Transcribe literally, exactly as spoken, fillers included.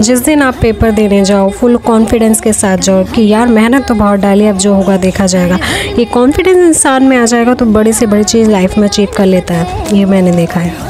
जिस दिन आप पेपर देने जाओ फुल कॉन्फिडेंस के साथ जाओ कि यार मेहनत तो बहुत डाली, अब जो होगा देखा जाएगा, ये कॉन्फिडेंस इंसान में आ जाएगा तो बड़ी से बड़ी चीज़ लाइफ में अचीव कर लेता है। ये मैंने देखा है।